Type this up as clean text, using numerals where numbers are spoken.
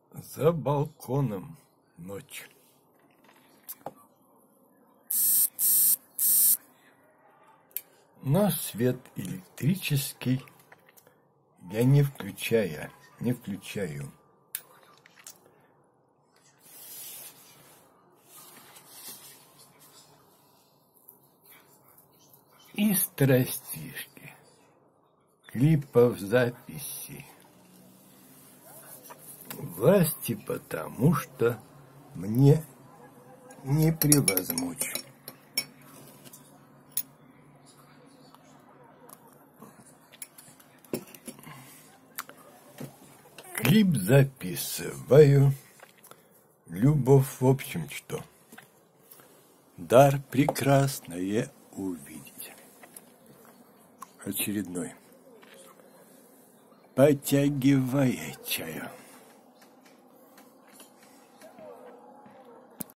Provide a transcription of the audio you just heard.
За балконом ночь. Но свет электрический я не включаю. И страстишки, клипов, записи. Власти потому что мне не превозмочь. Клип записываю, любовь в общем что. Дар прекрасное увидеть. Очередной. Потягивая чаю.